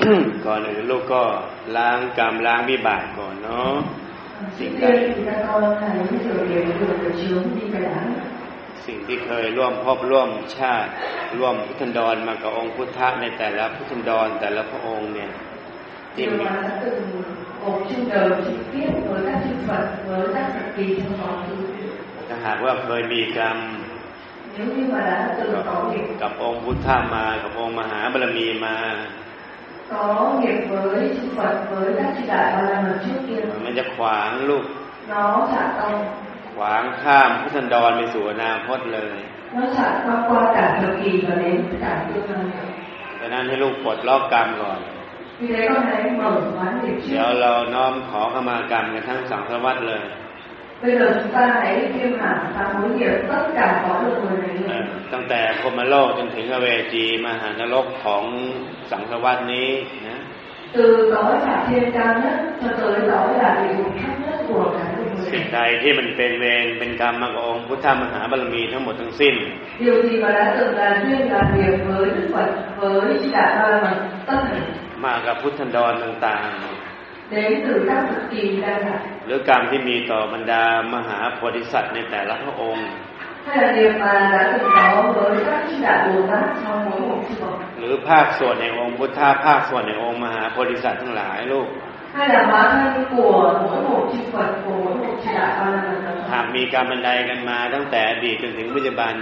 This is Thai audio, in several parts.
ก่อนอื่นลูกก็ล้างกรรมล้างวิบากก่อนเนาะสิ่งใดสิ่งที่เคยร่วมภพร่วมชาติร่วมพุทธันดรมากับองค์พุทธะในแต่ละพุทธันดรแต่ละพระองค์เนี่ยที่มีถ้าหากว่าเคยมีกรรมกับองค์พุทธะมากับองค์มหาบารมีมามันจะขวางลูกขวางข้ามพุทธันดรไปสู่อนาคตเลยดังนั้นให้ลูกปลดล็อกกรรมก่อนเดี๋ยวเราน้อมขอขมากรรมกันทั้งสังสารวัฏเลยตั้งแต่พรหมโลกจนถึงอเวจีมหานรกของสังสารวัฏนี้นะสิ่งใดที่มันเป็นเวรเป็นกรรมมากับองค์พุทธมหาบารมีทั้งหมดทั้งสิ้นมากับพุทธันดรต่างๆหรือกรรมที่มีต่อบรรดามหาโพธิสัตว์ในแต่ละพระองค์หรือภาคส่วนในองค์พุทธะภาคส่วนในองค์มหาโพธิสัตว์ทั้งหลายลูกหากมีกรรมบันไดกันมาตั้งแต่อดีตจนถึงปัจจุบัน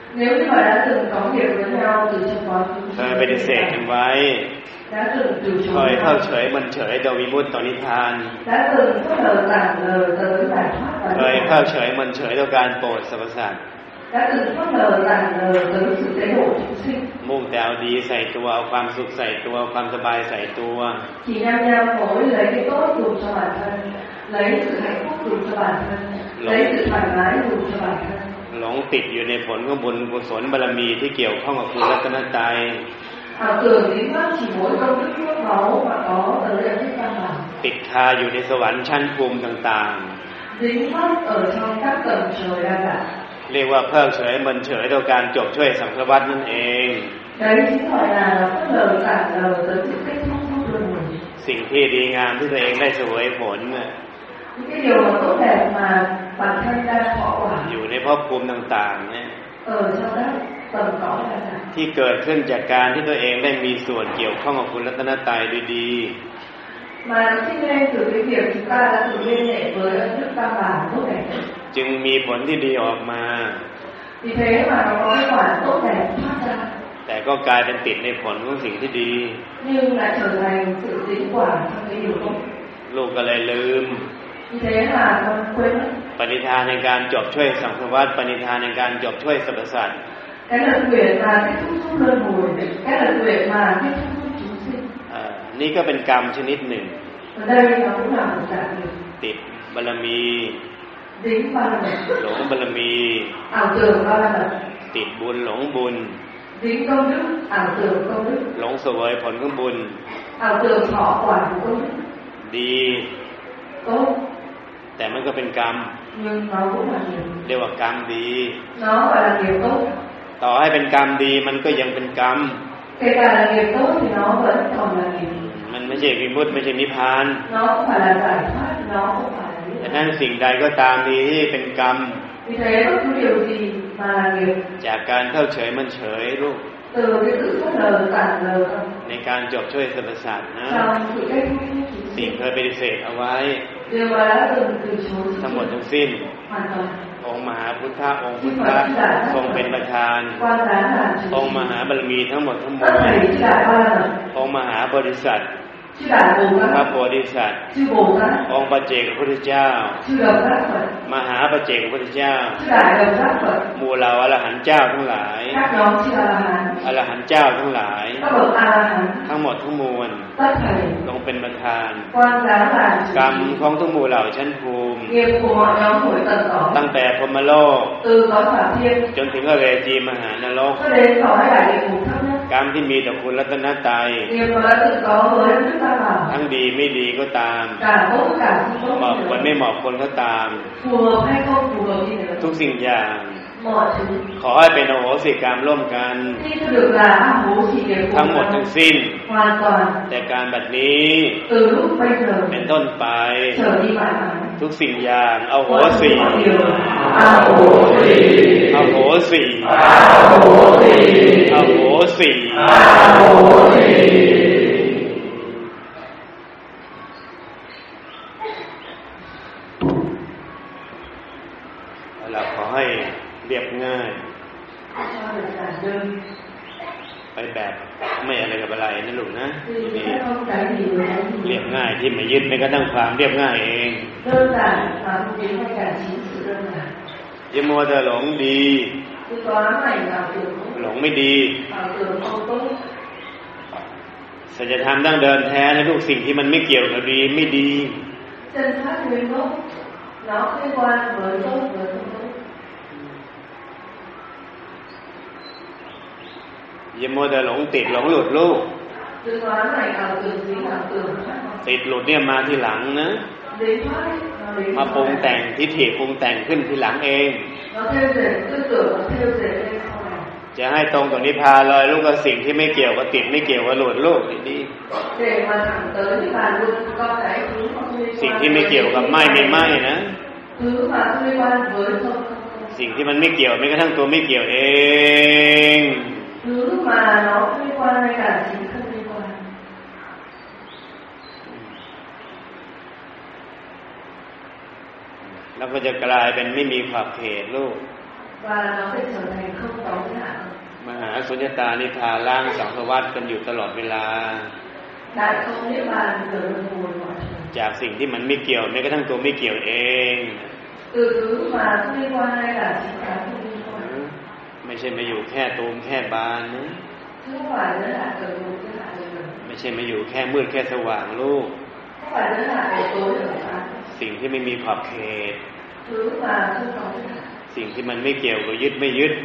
เคยปฏิเสธกันไว้เคยเข้าเฉยมันเฉยต่อวิมุตติต่อนิพพานเคยเข้าเฉยมันเฉยต่อการโปรดสรรพสัตว์มุ่งแต่เอาดีใส่ตัวเอาความสุขใส่ตัวความสบายใส่ตัวหลงติดอยู่ในผลของบุญกุศลบารมีที่เกี่ยวข้องกับคุณรัตนตรัยติดคาอยู่ในสวรรค์ชั้นภูมิต่างๆเรียกว่าเพิกเฉยมันเฉยโดยการจบช่วยสังสารวัฏนั่นเองสิ่งที่ดีงามที่ตัวเองได้เสวยผลอยู่ในภพภูมิต่างๆเนี่ยที่เกิดขึ้นจากการที่ตัวเองได้มีส่วนเกี่ยวข้องกับคุณรัตนตรัยดีๆจึงมีผลที่ดีออกมาแต่ก็กลายเป็นติดในผลของสิ่งที่ดีลูกก็เลยลืมปณิธานในการจบช่วยสังสารวัฏปณิธานในการจบช่วยสรรพสัตว์นี่ก็เป็นกรรมชนิดหนึ่งติดบารมีหลงบารมีติดบุญหลงบุญหลงเสวยผลของบุญดีแต่มันก็เป็นกรรมเรียกว่ากรรมดีต่อให้เป็นกรรมดีมันก็ยังเป็นกรรมมันไม่ใช่วิมุตติไม่ใช่นิพพานดังนั้นสิ่งใดก็ตามดีที่เป็นกรรมจากการเข้าเฉยมันเฉยลูกในการจบช่วยสรรพสัตว์นะสิ่งเคยปฏิเสธเอาไว้ทั้งหมดทั้งสิ้นองค์มหาพุทธะองค์พุทธะทรงเป็นประธานองค์มหาบารมีทั้งหมดทั้งมวลองค์มหาบริษัทพระโพธิสัตว์องค์ปัจเจกพุทธเจ้ามหาปัจเจกพุทธเจ้าหมู่เหล่าอรหันต์เจ้าทั้งหลายอรหันต์เจ้าทั้งหลายทั้งหมดทั้งมวลลงเป็นประธานกรรมของทุกหมู่เหล่าชั้นภูมิตั้งแต่พรหมโลกจนถึงอเวจีมหานรกกรรมที่มีต่อคุณรัตนตรัยทั้งดีไม่ดีก็ตามเหมาะควรไม่เหมาะควรก็ตามทุกสิ่งอย่างขอให้เป็นโอโหสิกรรมร่วมกันทั้งหมดทั้งสิ้นแต่การบัดนี้เป็นต้นไปทุกสิ่งอย่างโอโหสิโอโหสิโอโหสิเราขอให้เรียบง่ายไปแบบไม่อะไรกับอะไรนะลูกนะนี่เรียบง่ายที่ไม่ยึดไม่กระทั่งความเรียบง่ายเองอย่ามัวแต่หลงดีหลงไม่ดีสัจธรรมดั้งเดิมแท้ในทุกสิ่งที่มันไม่เกี่ยวกับดีไม่ดีอย่ามัวแต่หลงติดหลงหลุดลูกติดหลุดเนี่ยมาทีหลังนะมาปรุงแต่งทิฏฐิปรุงแต่งขึ้นทีหลังเองจะให้ตรงกับนิพพานเลยลูกก็สิ่งที่ไม่เกี่ยวกับติดไม่เกี่ยวกับหลุดลูกดีสิ่งที่ไม่เกี่ยวกับไม่นะสิ่งที่มันไม่เกี่ยวแม้กระทั่งตัวไม่เกี่ยวเองแล้วก็จะกลายเป็นไม่มีขอบเขตลูกมหาสุญญตานิพพานล้างสังสารวัฏกันอยู่ตลอดเวลาจากสิ่งที่มันไม่เกี่ยวแม้กระทั่งตัวไม่เกี่ยวเองไม่ใช่มาอยู่แค่ตูมแค่บานนะไม่ใช่มาอยู่แค่มืดแค่สว่างลูกสิ่งที่ไม่มีขอบเขตสิ่งที่มันไม่เกี่ยวกับยึดไม่ยึด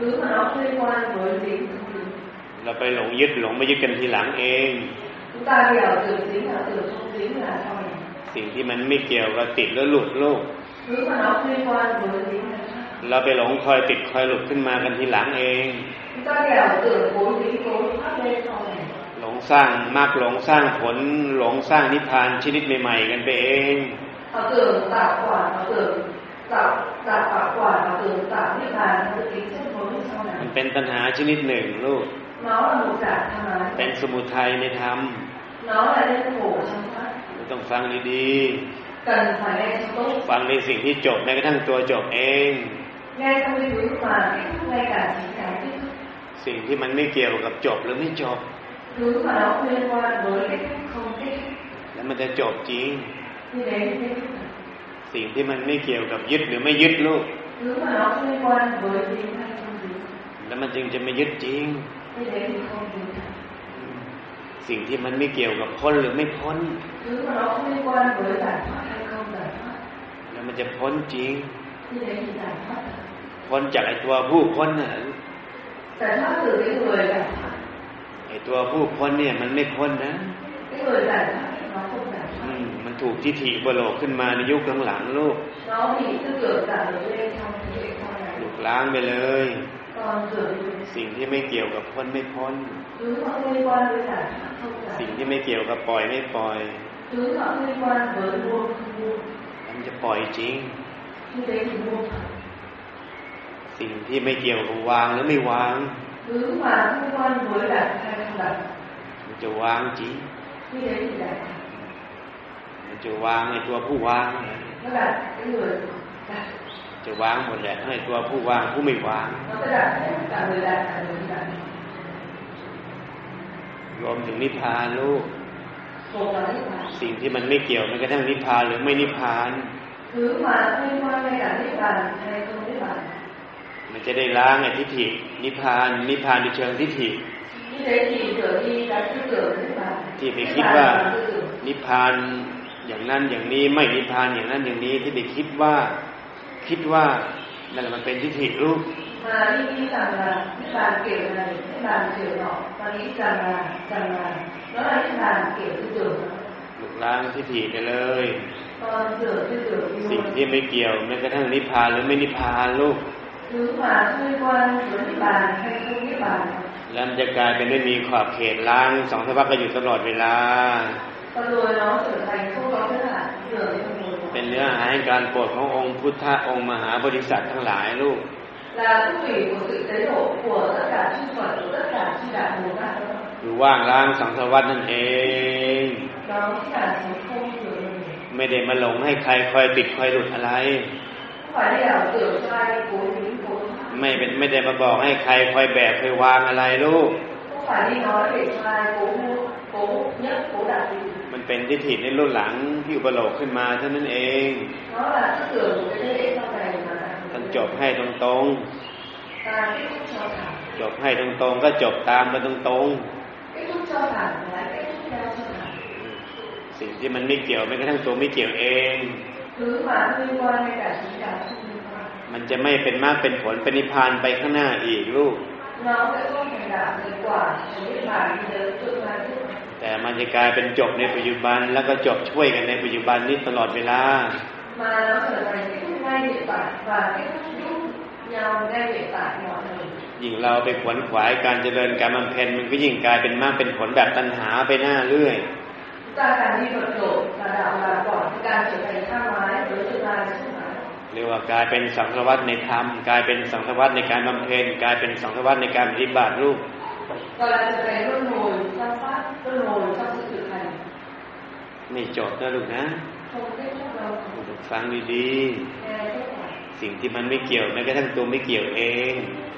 เราไปหลงยึดหลงไม่ยึดกันทีหลังเองสิ่งที่มันไม่เกี่ยวกับติดแล้วหลุดลูกเราไปหลงคอยติดคอยหลุดขึ้นมากันทีหลังเองหลงสร้างมรรคหลงสร้างผลหลงสร้างนิพพานชนิดใหม่ๆกันไปเองมันเป็นตัณหาชนิดหนึ่งลูกเป็นสมุทัยในธรรมต้องฟังดีๆฟังในสิ่งที่จบแม้กระทั่งตัวจบเองสิ่งที่มันไม่เกี่ยวกับจบหรือไม่จบแล้วมันจะจบจริงสิ่งที่มันไม่เกี่ยวกับยึดหรือไม่ยึดลูกแล้วมันจึงจะไม่ยึดจริงสิ่งที่มันไม่เกี่ยวกับพ้นหรือไม่พ้นแล้วมันจะพ้นจริงพ้นจากไอ้ตัวผู้พ้นน่ะไอ้ตัวผู้พ้นเนี่ยมันไม่พ้นนะมันถูกทิฏฐิบโลกขึ้นมาในยุคหลังๆลูกถูกล้างไปเลยสิ่งที่ไม่เกี่ยวกับพ้นไม่พ้นสิ่งที่ไม่เกี่ยวกับปล่อยไม่ปล่อยมันจะปล่อยจริงสิ่งที่ไม่เกี่ยวกับวางหรือไม่วางมันจะวางจริงมันจะวางในตัวผู้วางจะวางหมดแหละให้ตัวผู้วางผู้ไม่วางรวมถึงนิพพานลูกสิ่งที่มันไม่เกี่ยวแม้กระทั่งนิพพานหรือไม่นิพพานมันจะได้ล้างไอ้ทิฏฐินิพพานในเชิงทิฏฐิที่ไปคิดว่านิพพานอย่างนั้นอย่างนี้ไม่นิพพานอย่างนั้นอย่างนี้ที่ไปคิดว่านั่นแหละมันเป็นทิฏฐิลูกลุกล้างทิฏฐิไปเลยสิ่งที่ไม่เกี่ยวแม้กระทั่งนิพพานหรือไม่นิพพานลูกแล้วมันจะกลายเป็นไม่มีขอบเขตล้างสองสภาวะก็อยู่ตลอดเวลาเป็นเนื้อหาแห่งการโปรดขององค์พุทธะองค์มหาบริษัททั้งหลายลูกอยู่ว่างล้างสังสารวัฏนั่นเองไม่ได้มาหลงให้ใครคอยติดคอยหลุดอะไรไม่ได้มาบอกให้ใครคอยแบกคอยวางอะไรลูกมันเป็นทิฏฐิในรุ่นหลังที่อุปโลกขึ้นมาเท่านั้นเองท่านจบให้ตรงๆจบให้ตรงๆก็จบตามมาตรงๆสิ่งที่มันไม่เกี่ยวแม้กระทั่งตัวไม่เกี่ยวเองมันจะไม่เป็นมากเป็นผลเป็นนิพพานไปข้างหน้าอีกลูกแต่มันจะกลายเป็นจบในปัจจุบันแล้วก็จบช่วยกันในปัจจุบันนี้ตลอดเวลายิ่งเราไปขวนขวายการเจริญการบำเพ็ญมันก็ยิ่งกลายเป็นมากเป็นผลแบบตัณหาไปหน้าเรื่อยเรียกว่ากลายเป็นสังสารวัฏในธรรมกลายเป็นสังสารวัฏในการบำเพ็ญกลายเป็นสังสารวัฏในการปฏิบัติลูกไม่จบนะลูกนะฟังดีๆสิ่งที่มันไม่เกี่ยวแม้กระทั่งตัวไม่เกี่ยวเอง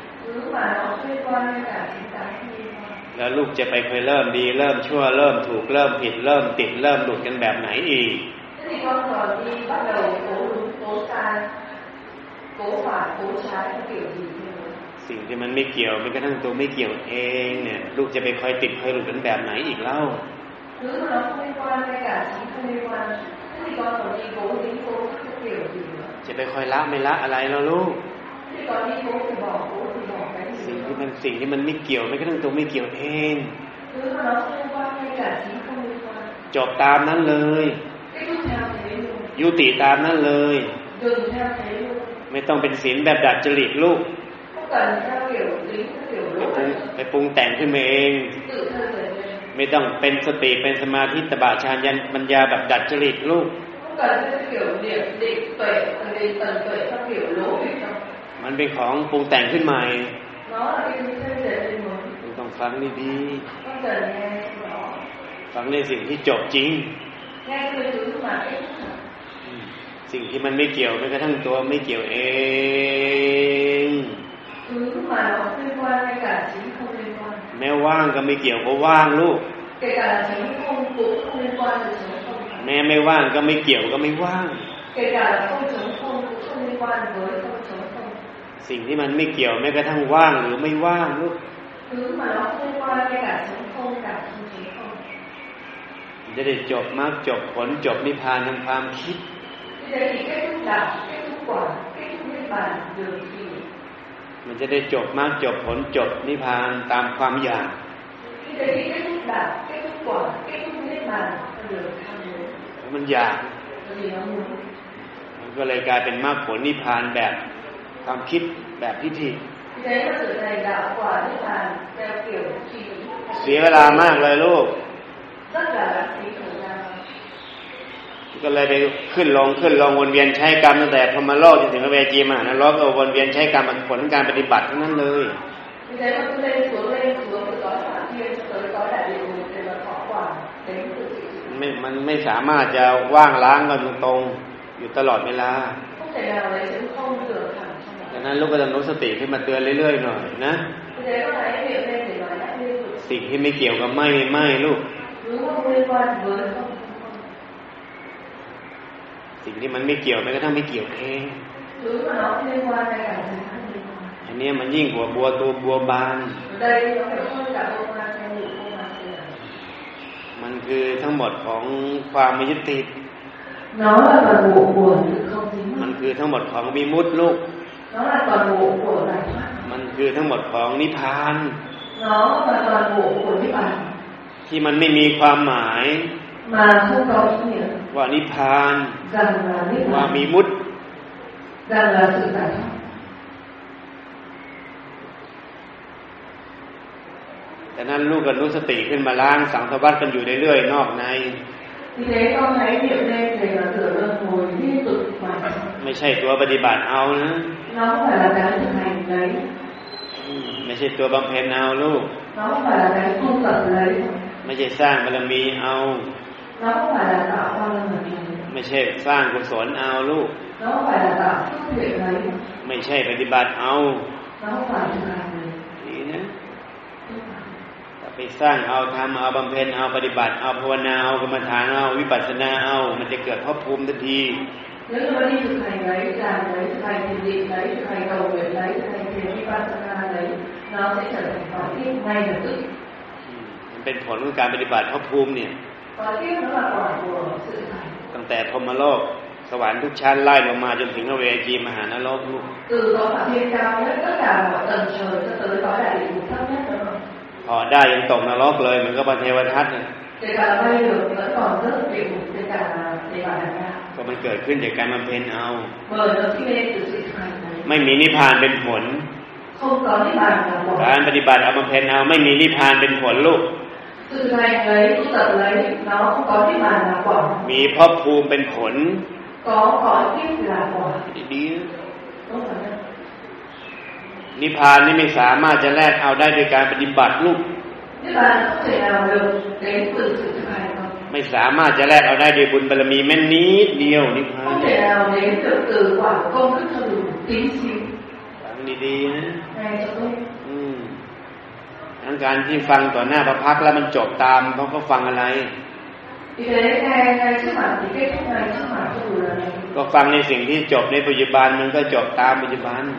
แล้วลูกจะไปเคยเริ่มดีเริ่มชั่วเริ่มถูกเริ่มผิดเริ่มติดเริ่มหลุดกันแบบไหนอีกสิ่งที่มันไม่เกี่ยวแม้กระทั่งตัวไม่เกี่ยวเองเนี่ยลูกจะไปคอยติดคอยหลุดกันแบบไหนอีกเล่าจะไปคอยละไม่ละอะไรแล้วลูกสิ่งที่มันไม่เกี่ยวแม้กระทั่งตัวไม่เกี่ยวเองจบตามนั้นเลยยุติตามนั้นเลยไม่ต้องเป็นศีลแบบดัดจริตลูกไปปรุงแต่งขึ้นมาเองไม่ต้องเป็นสติเป็นสมาธิตบะฌานยันปัญญาแบบดัดจริตลูกมันเป็นของปรุงแต่งขึ้นมาต้องฟังดีๆฟังในสิ่งที่จบจริงสิ่งที่มันไม่เกี่ยวแม้กระทั่งตัวไม่เกี่ยวเองแม้ว่างก็ไม่เกี่ยวก็ว่างลูกแม้ไม่ว่างก็ไม่เกี่ยวก็ไม่ว่างสิ่งที่มันไม่เกี่ยวแม้กระทั่งว่างหรือไม่ว่างลูกจะได้จบมรรคจบผลจบนิพพานทางความคิดมันจะได้จบมรรคจบผลจบนิพพานตามความอยากมันอยากมันก็เลยกลายเป็นมรรคผลนิพพานแบบความคิดแบบทิฏฐิเสียเวลามากเลยลูกก็เลยไปขึ้นลงวนเวียนใช้กรรมตั้งแต่พรหมโลกจนถึงอเวจีมหานรกก็วนเวียนใช้กรรมผลของการปฏิบัติทั้งนั้นเลยมันไม่สามารถจะว่างล้างกันตรงๆอยู่ตลอดเวลาดังนั้นลูกก็ต้องรู้สติขึ้นมาเตือนเรื่อยๆหน่อยนะสิ่งที่ไม่เกี่ยวกับไม่ลูกสิ่งที่มันไม่เกี่ยวแม้กระทั่งไม่เกี่ยวเองอันนี้มันยิ่งกว่าบัวตัวบัวบานมันคือทั้งหมดของความไม่ยึดติดมันคือทั้งหมดของวิมุตติลูกมันคือทั้งหมดของนิพพานที่มันไม่มีความหมายว่านิพพานว่ามีมุตติแต่นั้นลูกก็รู้สติขึ้นมาล้างสังสารวัฏกันอยู่เรื่อยๆนอกในไม่ใช่ตัวปฏิบัติเอานะไม่ใช่ตัวบำเพ็ญเอาลูกไม่ใช่สร้างบารมีเอาไม่ใช่สร้างกุศลเอาลูกไม่ใช่ปฏิบัติเอานี่นะไปสร้างเอาทำเอาบำเพ็ญเอาปฏิบัติเอาภาวนาเอากรรมฐานเอาวิปัสสนาเอามันจะเกิดภพภูมิทันที nếu mà đi thực hành lấy làm lấy thực hành thiền định lấy thực hành cầu nguyện lấy thực hành thiền vipassana lấy nó sẽ trở thành quả tiếp ngay lập tức มันเป็นผลของการปฏิบัติภพภูมิเนี่ยตั้งแต่พรหมโลกสวรรค์ทุกชั้นไล่ลงมาจนถึงอเวจีมหานรกลูกพอได้ยังตกนรกเลยมันก็เป็นเทวทัตเนี่ยก็มันเกิดขึ้นจากการบำเพ็ญเอาไม่มีนิพพานเป็นผลการปฏิบัติเอาบำเพ็ญเอาไม่มีนิพพานเป็นผลลูกมีภพภูมิเป็นผลดีนิพพานนี่ไม่สามารถจะแลกเอาได้โดยการปฏิบัติลูกไม่สามารถจะแลกเอาได้โดยบุญบารมีแม้นิดเดียวนิพพานฟังดีๆนะทั้งการที่ฟังต่อหน้าพระพักตร์แล้วมันจบตามเขาก็ฟังอะไรก็ฟังในสิ่งที่จบในปัจจุบันมันก็จบตามปัจจุบัน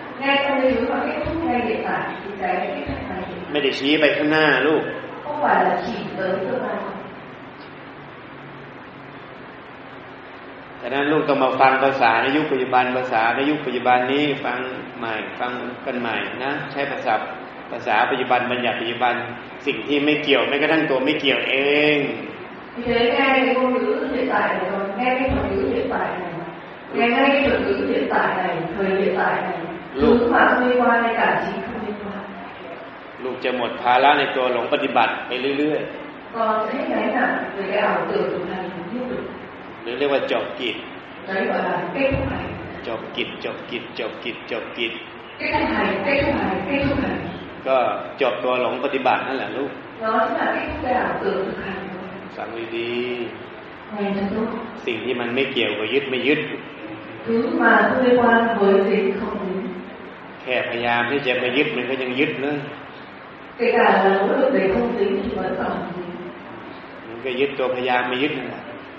ไม่ได้ชี้ไปข้างหน้าลูกแต่นั้นลูกต้องมาฟังภาษาในยุคปัจจุบันภาษาในยุคปัจจุบันนี้ฟังใหม่ฟังกันใหม่นะใช้ภาษาปัจจุบันบัญญัติปัจจุบันสิ่งที่ไม่เกี่ยวแม้กระทั่งตัวไม่เกี่ยวเอง nghe cái ngôn ngữ hiện tại này rồi nghe cái thuật ngữ hiện tại này nghe ngay cái thuật ngữ hiện tại này thời hiện tại này thứ mà không liên quan hay cả chính không liên quan ลูกจะหมดภาระในตัวหลงปฏิบัติไปเรื่อยๆcòn thế này là về cái ảo tưởng thực hành như vậy หรือเรียกว่าจบกิจ đấy gọi là kết thúc hành จบกิจจบกิจจบกิจจบกิจ kết thúc hành kết thúc hành kết thúc hành ก็จบตัวหลงปฏิบัตินั่นแหละลูก nó chính là kết thúc cái ảo tưởng thực hành ฟังดีๆสิ่งที่มันไม่เกี่ยวกับยึดไม่ยึดแค่พยายามที่จะไปยึดมันก็ยังยึดเลยมันก็ยึดตัวพยายามไม่ยึดนั่นแหละ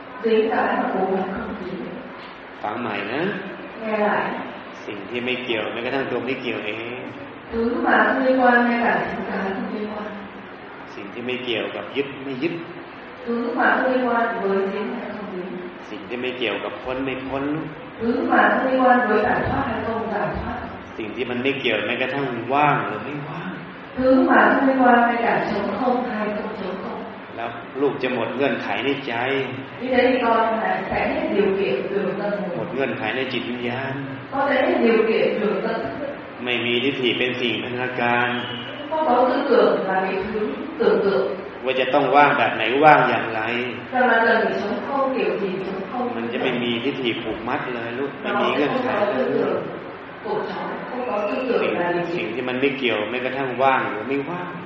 ฟังใหม่นะสิ่งที่ไม่เกี่ยวแม้กระทั่งตัวไม่เกี่ยวเองสิ่งที่ไม่เกี่ยวกับยึดไม่ยึดสิ่งที่ไม่เกี่ยวกับพ้นไม่พ้นสิ่งที่มันไม่เกี่ยวแม้กระทั่งว่างหรือไม่ว่างแล้วลูกจะหมดเงื่อนไขในใจหมดเงื่อนไขในจิตวิญญาณไม่มีทิฏฐิเป็นสิ่งพันธการว่าจะต้องว่างแบบไหนว่างอย่างไรมันจะไม่มีทิฏฐิผูกมัดเลยลูกไม่มีเงื่อนไขเลยสิ่งที่มันไม่เกี่ยวแม้กระทั่งว่างหรือไม่ว่าง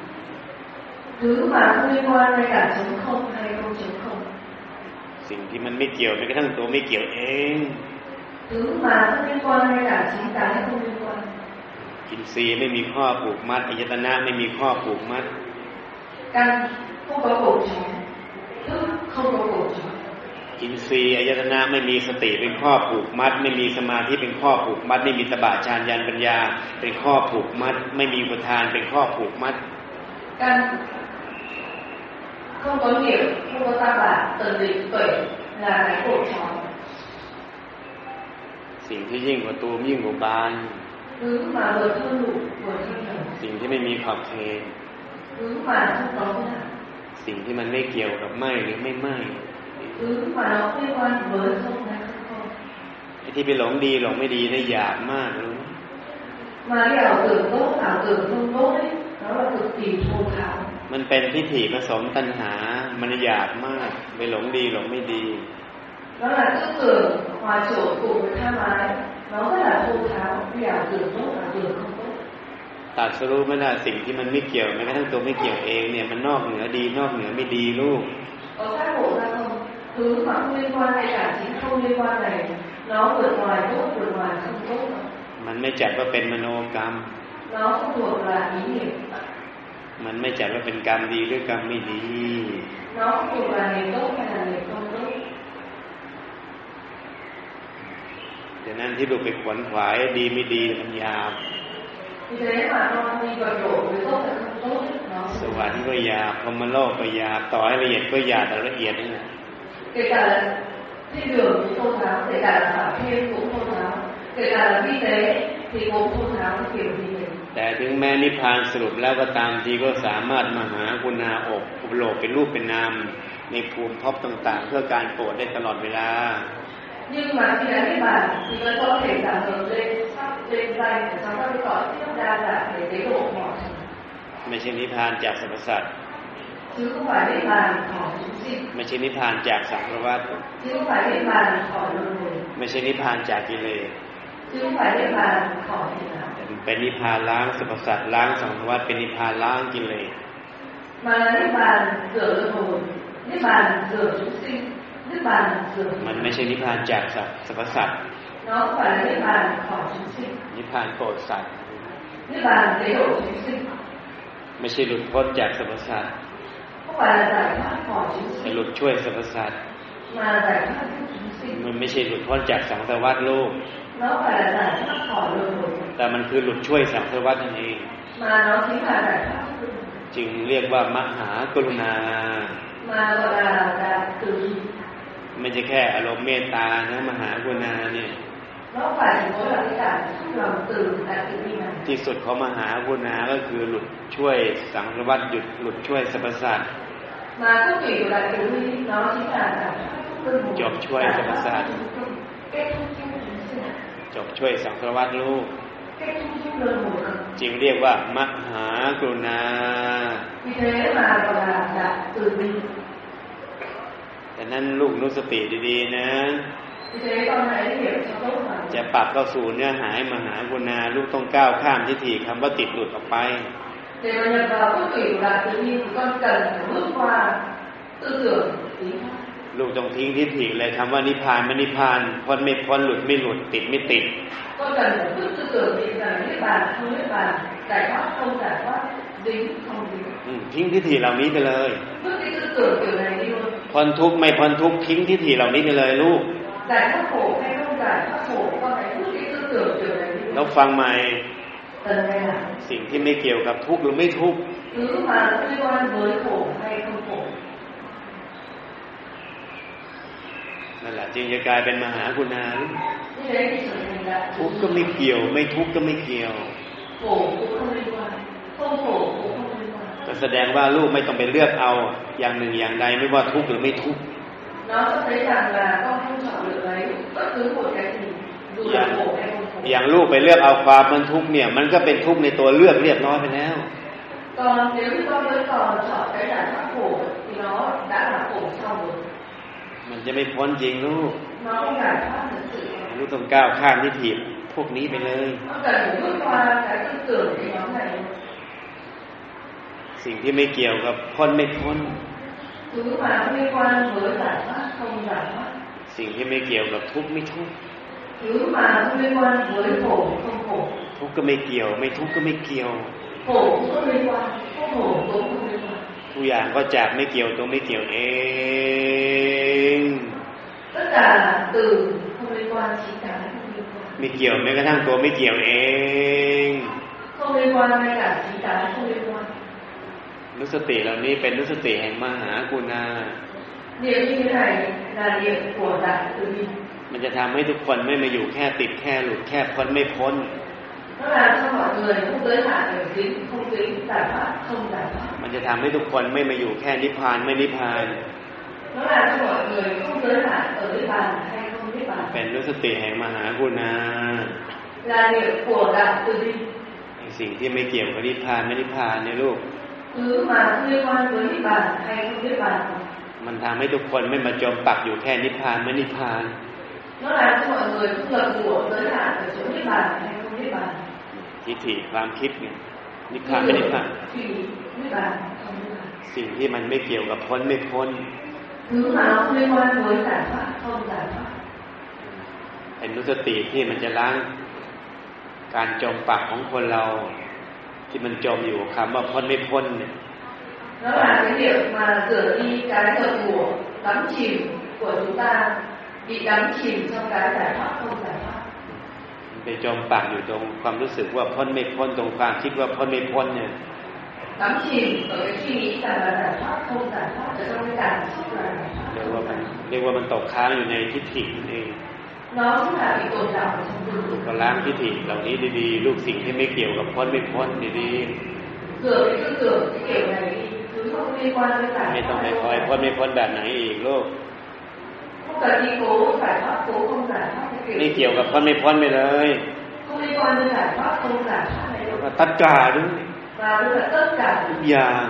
สิ่งที่มันไม่เกี่ยวแม้กระทั่งตัวไม่เกี่ยวเองอินทรีย์ไม่มีข้อผูกมัดอายตนะไม่มีข้อผูกมัดอินทรีย์อายตนะไม่มีสติเป็นข้อผูกมัดไม่มีสมาธิเป็นข้อผูกมัดไม่มีตบะฌานญาณปัญญาเป็นข้อผูกมัดไม่มีอุทานเป็นข้อผูกมัด không có nghiệp, không có ta bà, tần định tuệ là cái cột trói. สิ่งที่ยิ่งกว่าตูมยิ่งกว่าบาน thứ mà vừa thơ đủ vừa thơ thở. สิ่งที่ไม่มีขอบเขต thứ mà không có giới hạn. สิ่งที่มันไม่เกี่ยวกับไหมหรือไม่ไหม thứ mà nó liên quan với không hay không không. ไอ้ที่ไปหลงดีหลงไม่ดีได้หยาบมากรู้ mà cái ảo tưởng tốt, ảo tưởng không tốt ấy, nó là cực kỳ thô tháo. มันเป็นทิฏฐิผสมตัณหามันหยาบมากไปหลงดีหลงไม่ดีแล้วlà tư tưởng hòa trộn cùng với tha mái nó rất là thô tháo bây giờ tưởng tốt và tưởng không tốt ตัดสรู้ไม่ได้สิ่งที่มันไม่เกี่ยวแม้กระทั่งตัวไม่เกี่ยวเองเนี่ยมันนอกเหนือดีนอกเหนือไม่ดีลูก phát hộ ra không thứ mà không liên quan hay cả chính không liên quan này nó vượt ngoài tốt vượt ngoài không tốt มันไม่จัดว่าเป็นมโนกรรม nó không thuộc là ý nghiệp มันไม่จัดว่าเป็นกรรมดีหรือกรรมไม่ดี nó không thuộc là nghiệp tốt hay là nghiệp không tốt ดังนั้นที่ลูกไปขวนขวายดีไม่ดีมันหยาบสวรรค์ก็หยาบพรหมโลกก็หยาบต่อให้ละเอียดก็หยาบแต่ละเอียดนี่แหละ kể cả là thiên đường cũng thô tháo kể cả là phạm thiên cũng thô tháo kể cả là vi tế thì cũng thô tháo kiểu gì vậy แต่ถึงแม้นิพพานสรุปแล้วก็ตามทีก็สามารถมหากรุณาอกอุปโลกเป็นรูปเป็นนามในภูมิภพต่างๆเพื่อการโปรดได้ตลอดเวลา nhưng mà khi đã niết bàn thì vẫn có thể giảm dần lên sắc lên danh trong các cái cõi tiếp đa dạng để tế độ mọi ไม่ใช่นิพพานจากสรรพสัตว์ chứ không phải niết bàn khỏi chúng sinh ไม่ใช่นิพพานจากสังสารวัฏ chứ không phải niết bàn khỏi luân hồi ไม่ใช่นิพพานจากกิเลส chứ không phải niết bàn khỏi phiền não เป็นนิพพานล้างสรรพสัตว์ล้างสังสารวัฏเป็นนิพพานล้างกิเลส mà là niết bàn rửa luân hồi niết bàn rửa chúng sinhมันไม่ใช่นิพพานจากสรรพสัตว์นิพพานโปรดสัตว์ไม่ใช่หลุดพ้นจากสรรพสัตว์หลุดช่วยสรรพสัตว์มันไม่ใช่หลุดพ้นจากสังสารวัฏโลกแต่มันคือหลุดช่วยสังสารวัฏนั่นเองจึงเรียกว่ามหากรุณาไม่ใช่แค่อารมณ์เมตตานะมหากรุณาเนี่ยที่สุดของมหากรุณาก็คือหลุดช่วยสังสารวัฏหลุดช่วยสรรพสัตว์จบช่วยสรรพสัตว์จบช่วยสังสารวัฏโลกจึงเรียกว่ามหากรุณาแต่นั้นลูกนุสติดีๆนะจะปรับเข้าสู่เนื้อหาให้มหากรุณาลูกต้องก้าวข้ามทิฏฐิคำว่าติดหลุดออกไปลูกต้องทิ้งทิฏฐิเลยคำว่านิพพานไม่นิพพานพ้นไม่พ้นหลุดไม่หลุดติดไม่ติดทิ้งทิฏฐิเหล่านี้ไปเลยพ้นทุกข์ไม่พ้นทุกข์ทิ้งทิฏฐิเหล่านี้ไปเลยลูกแล้วฟังใหม่สิ่งที่ไม่เกี่ยวกับทุกข์หรือไม่ทุกข์นั่นแหละจึงจะกลายเป็นมหากรุณาทุกข์ก็ไม่เกี่ยวไม่ทุกข์ก็ไม่เกี่ยวก็แสดงว่าลูกไม่ต้องไปเลือกเอาอย่างหนึ่งอย่างใดไม่ว่าทุกข์หรือไม่ทุกข์อย่างลูกไปเลือกเอาความมันทุกข์เนี่ยมันก็เป็นทุกข์ในตัวเลือกเรียบร้อยไปแล้วมันจะไม่พ้นจริงลูกลูกต้องก้าวข้ามทิฏฐิพวกนี้ไปเลยสิ่งที่ไม่เกี่ยวกับพ้นไม่พ้นสิ่งที่ไม่เกี่ยวกับทุกข์ไม่ทุกข์ทุกข์ก็ไม่เกี่ยวไม่ทุกข์ก็ไม่เกี่ยวทุกอย่างก็จากไม่เกี่ยวตัวไม่เกี่ยวเองไม่เกี่ยวแม้กระทั่งตัวไม่เกี่ยวเองนุสติเหล่านี้เป็นนุสติแห่งมหากรุณามันจะทำให้ทุกคนไม่มาอยู่แค่ติดแค่หลุดแค่พ้นไม่พ้นมันจะทำให้ทุกคนไม่มาอยู่แค่นิพพานไม่นิพพานเป็นนุสติแห่งมหากรุณาสิ่งที่ไม่เกี่ยวกับนิพพานไม่นิพพานเนี่ยลูกมันทำให้ทุกคนไม่มาจมปักอยู่แค่นิพพานไม่นิพพานทิฏฐิความคิดเนี่ยนิพพานไม่นิพพานสิ่งที่มันไม่เกี่ยวกับพ้นไม่พ้นเป็นนุสติที่มันจะล้างการจมปักของคนเราที่มันจมอยู่คำว่าพ้นไม่พ้นเนี่ย nó là cái việc mà rửa đi cái tội của đắm chìm của chúng ta bị đắm chìm trong cái giải thoát không giải thoát ไปจมปักอยู่ตรงความรู้สึกว่าพ้นไม่พ้นตรงความคิดว่าพ้นไม่พ้นเนี่ย đắm chìm ở cái suy nghĩ rằng là giải thoát không giải thoát ở trong cái cảm xúc là giải thoát เรียกว่ามันตกค้างอยู่ในทิฏฐินั่นเอง nó cũng là bị tồn đọng ở trong tư tưởng ก็ล้างทิฏฐิเหล่านี้ดีๆลูกสิ่งที่ไม่เกี่ยวกับพ้นไม่พ้นดีๆ rửa cái tư tưởng cái kiểu này đi thứ không liên quan với giải thoát ไม่ต้องไปคอยพ้นไม่พ้นแบบไหนอีกลูกไม่เกี่ยวกับพ้นไม่พ้นไปเลยตัดกาด้วยทุกอย่าง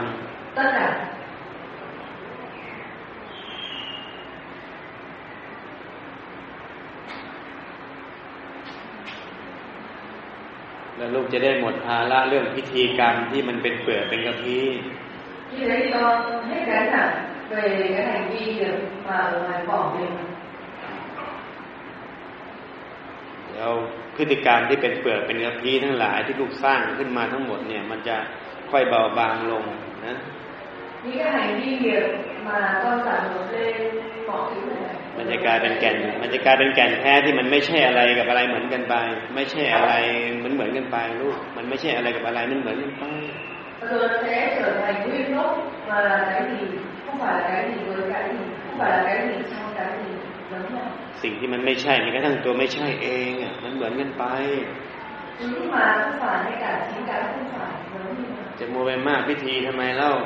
แล้วลูกจะได้หมดภาระเรื่องพิธีกรรมที่มันเป็นเปลือกเป็นกะทิ về cái hành vi việc mà ở ngoài bỏ việc แล้วพฤติกรรมที่เป็นเปลือกเป็นกะทิทั้งหลายที่ลูกสร้างขึ้นมาทั้งหมดเนี่ยมันจะค่อยเบาบางลงนะนี่ก็hành vi việc mà con giảm dần lên mọi thứ này มันจะกลายเป็นแก่นแท้ที่มันไม่ใช่อะไรกับอะไรเหมือนกันไปไม่ใช่อะไรเหมือนกันไปลูกมันไม่ใช่อะไรกับอะไรมันเหมือนกันไป rồi nó sẽ trở thành nguyên gốc mà là cái gì không phải là cái gì với cái gì không phải là cái gì trong cái gì giống nhau สิ่งที่มันไม่ใช่แม้กระทั่งตัวไม่ใช่เองอ่ะมันเหมือนกันไปจะมัวไปมากพิธีทำไมเล่า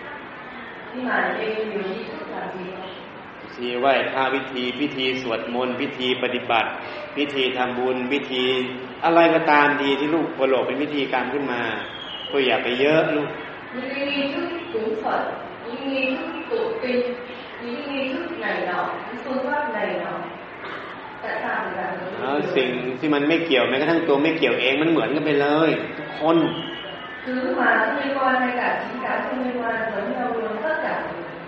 พิธีไหว้พระพิธีสวดมนต์พิธีปฏิบัติพิธีทำบุญพิธีอะไรก็ตามทีที่ลูกโปรโลกเป็นพิธีกรรมขึ้นมาก็อย่าไปเยอะลูก những nghi thức cúng Phật những nghi thức tụng kinh những nghi thức này nọ những phương pháp này nọ tại sao phải làm สิ่งที่มันไม่เกี่ยวแม้กระทั่งตัวไม่เกี่ยวเองมันเหมือนกันไปเลยทุกคน thứ mà không liên quan hay cả chính cái không liên quan giống nhau luôn tất cả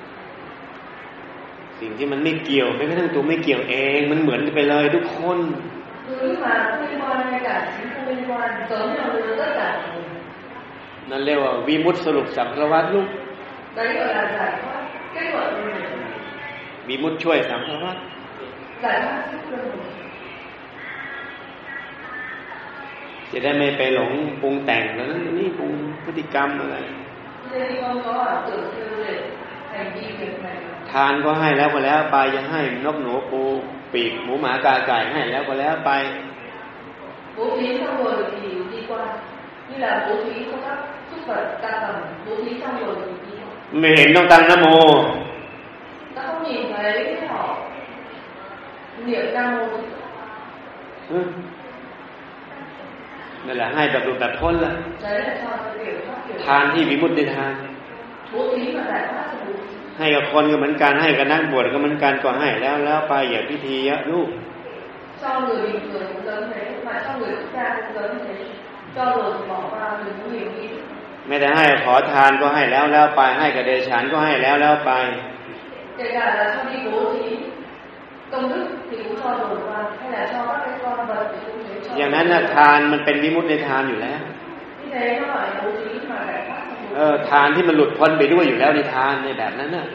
สิ่งที่มันไม่เกี่ยวแม้กระทั่งตัวไม่เกี่ยวเองมันเหมือนกันไปเลยทุกคน thứ mà không liên quan hay cả chính không liên quan giống nhau luôn tất cả นั่นเรียกว่าวิมุตติสรุปสังสารวัฏลูกวิมุตติช่วยสังสารวัฏจะได้ไม่ไปหลงปรุงแต่งแล้วนี่ปรุงพฤติกรรมอะไรทานก็ให้แล้วก็แล้วไปจะให้นกหนูปูปีกหมูหมากาไก่ให้แล้วก็แล้วไปไม่เห็นต้องตั้งนะโมนั่นแหละให้แบบดูแบบพ้นละทานที่วิมุตติทานให้กับคนก็เหมือนกันให้กับนักบวชก็เหมือนกันก็ให้แล้วไปอย่าพิธีเยอะลูกไม่ได้ให้ขอทานก็ให้แล้วไปให้กับเดชานก็ให้แล้วไปอย่างนั้นน่ะทานมันเป็นวิมุตติในทานอยู่แล้วทานที่มันหลุดพ้นไปด้วยอยู่แล้วในทานในแบบนั้นน่ะ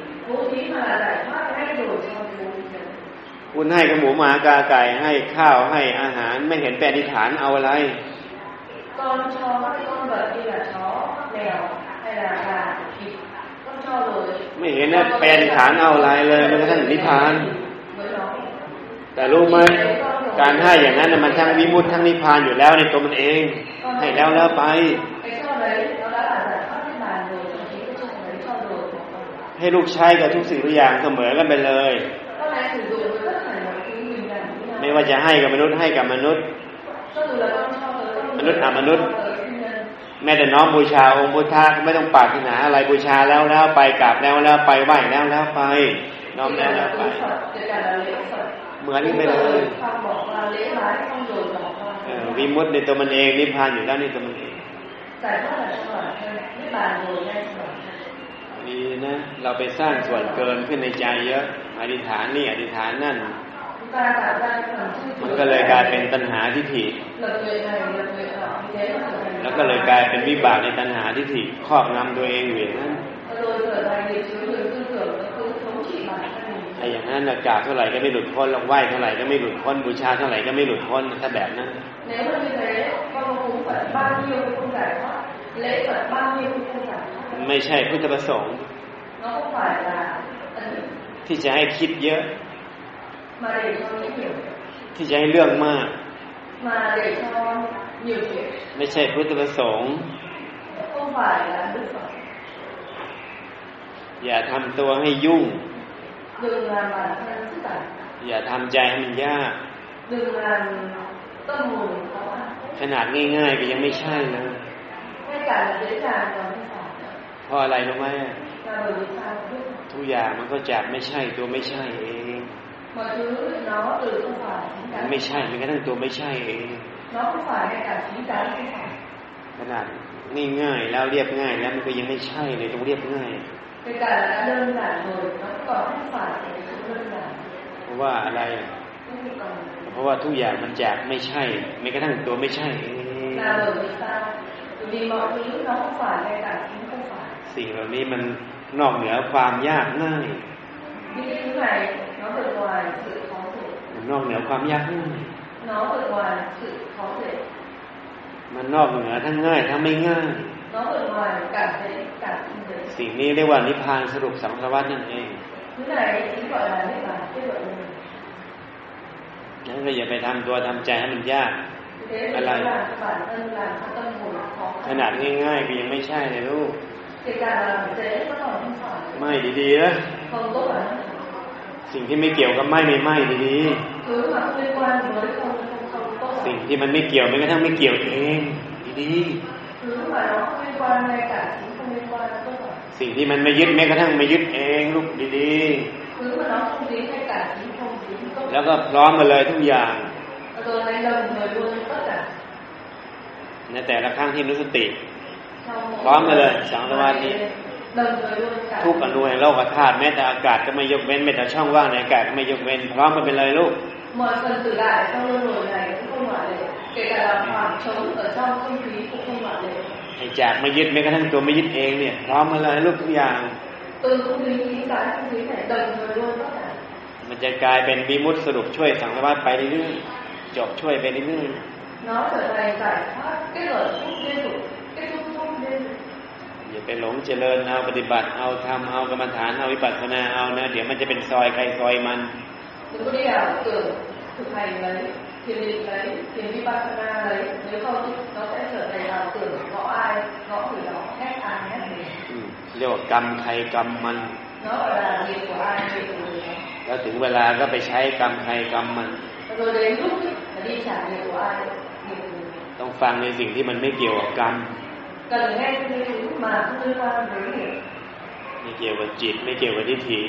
คุณให้กับหมูหมากาไก่ให้ข้าวให้อาหารไม่เห็นแปลอธิษฐานเอาอะไร con cho các con vật như là chó, mèo hay là gà, thịt, con cho rồi ไม่เห็นนะแปลอธิษฐานเอาอะไรเลยมันก็ทั้งนิพพานแต่รู้ไหมการให้อย่างนั้นมันทั้งวิมุตติทั้งนิพพานอยู่แล้วในตัวมันเองให้แล้วไปให้ลูกใช้กับทุกสิ่งทุกอย่างเสมอกันไปเลยไม่ว่าจะให้กับมนุษย์ให้กับมนุษย์มนุษย์มนุษย์แม้แต่น้อมบูชาองค์พุทธะก็ไม่ต้องปรารถนาอะไรบูชาแล้วไปกราบแล้วไปไหว้แล้วไปน้อมแล้วไปเหมือนกันไปเลยวิมุตติในตัวมันเองนิพพานอยู่แล้วในตัวมันเองนี่นะเราไปสร้างส่วนเกินขึ้นในใจเยอะอธิษฐานนี่อธิษฐานนั่นมันก็เลยกลายเป็นตัณหาทิฏฐิแล้วก็เลยกลายเป็นวิบากในตัณหาทิฏฐิครอบงำตัวเองอยู่อย่างนั้นไอ้อย่างนั้นกราบเท่าไหร่ก็ไม่หลุดพ้นไหว้เท่าไหร่ก็ไม่หลุดพ้นบูชาเท่าไหร่ก็ไม่หลุดพ้นถ้าแบบนั้นไม่ใช่พุทธประสงค์ที่จะให้คิดเยอะที่จะให้เรื่องมากไม่ใช่พุทธประสงค์อย่าทำตัวให้ยุ่งอย่าทำใจให้มันยากขนาดง่ายๆก็ยังไม่ใช่เลยเพราะอะไรรู้ไหมทุกอย่างมันก็จากไม่ใช่ตัวไม่ใช่เองไม่ใช่มันก็ทั้งตัวไม่ใช่เองขนาดง่ายๆแล้วเรียบง่ายแล้วมันก็ยังไม่ใช่เลยต้องเรียบง่ายเพราะว่าอะไรเพราะว่าทุกอย่างมันจากไม่ใช่แม้กระทั่งตัวไม่ใช่เองสิ่งเหล่านี้มันนอกเหนือความยากง่ายมันนอกเหนือความยากง่ายมันนอกเหนือทั้งง่ายทั้งไม่ง่ายสิ่งนี้เรียกว่านิพพานสรุปสังสารวัฏนั่นเองนั่นก็อย่าไปทำตัวทำใจให้มันยากอะไรขนาดง่ายๆก็ยังไม่ใช่เลยลูกไม่ดีๆนะสิ่งที่ไม่เกี่ยวกับไม่ดีๆสิ่งที่มันไม่เกี่ยวไม่กระทั่งไม่เกี่ยวเองดีๆสิ่งที่มันไม่ยึดแม้กระทั่งไม่ยึดเองลูกดีๆแล้วก็พร้อมมาเลยทุกอย่างในแต่ละครั้งที่รู้สติพร้อมมาเลยสังสารวัฏนี้ทุกอนูแห่งโลกธาตุแม้แต่อากาศก็ไม่ยกเว้นแม้แต่ช่องว่างในอากาศก็ไม่ยกเว้นพร้อมมาเป็นเลยลูกไอ้จากไม่ยึดแม้กระทั่งตัวไม่ยึดเองเนี่ยพร้อมมาเลยลูกทุกอย่างมันจะกลายเป็นวิมุตติสรุปช่วยสังสารวัฏไปเรื่อยๆจบช่วยไปเรื่อยๆอย่าไปหลงเจริญเอาปฏิบัติเอาทำเอากรรมฐานเอาวิปัสสนาเอานะเดี๋ยวมันจะเป็นซอยใครซอยมันเรียกว่ากรรมใครกรรมมันแล้วถึงเวลาก็ไปใช้กรรมใครกรรมมันต้องฟังในสิ่งที่มันไม่เกี่ยวกับกรรมไม่เกี่ยวกับจิตไม่เกี่ยวกับทิฏฐิ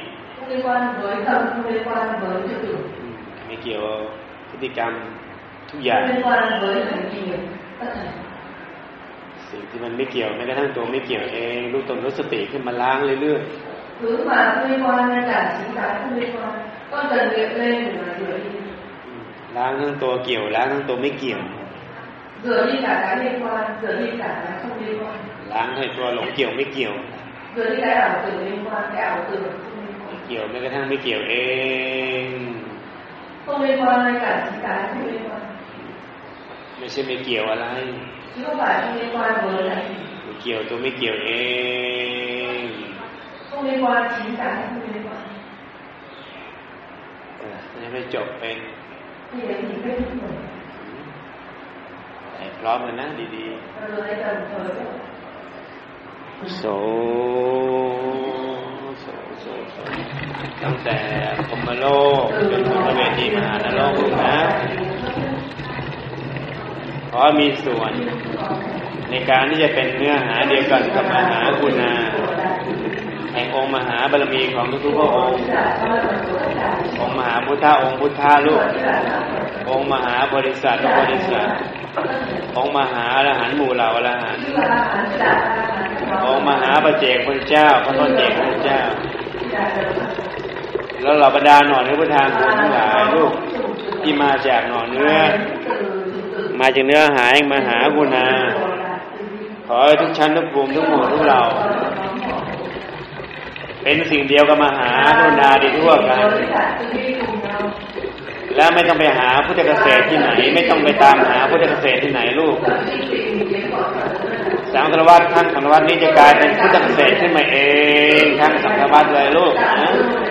ไม่เกี่ยวกับพฤติกรรมทุกอย่างสิ่งที่มันไม่เกี่ยวแม้กระทั่งตัวไม่เกี่ยวเองรู้ตนรู้สติขึ้นมาล้างเรื่อยๆล้างทั้งตัวเกี่ยวล้างทั้งตัวไม่เกี่ยวล้างให้ตัวหลงเกี่ยวไม่เกี่ยวเกี่ยวแม้กระทั่งไม่เกี่ยวเองไม่ใช่ไม่เกี่ยวอะไรไม่เกี่ยวตัวไม่เกี่ยวเองนี่ไม่จบเป็นพร้อมกันนะดีๆโสตั้งแต่พรหมโลกจนถึงเวทีมหานรกนะขอมีส่วนในในการที่จะเป็นเนื้อหาเดียวกันกับมหาคุณาแห่งองค์มหาบารมีของทุกๆพระองค์องค์มหาพุทธะองค์พุทธะลูกองค์มหาบริษัทบริษัทองค์มหาอรหันต์หมู่เหล่าอรหันต์องค์มหาปัจเจกพระเจ้าพระปัจเจกพระเจ้าแล้วเราบรรดาหน่อเนื้อพุทธาคุณทั้งหลายลูกที่มาจากหน่อเนื้อมาจากเนื้อหาแห่งมหาคุณาขอให้ทุกชั้นทุกภูมิทุกหมู่ทุกเราเป็นสิ่งเดียวกับมหาคุณาดีทั่วกันและไม่ต้องไปหาพุทธเกษตรที่ไหนไม่ต้องไปตามหาพุทธเกษตรที่ไหนลูกสังสารวัฏทั้งสังสารวัฏนี้จะกลายเป็นพุทธเกษตรขึ้นมาเองทั้งสังสารวัฏเลยลูกนะ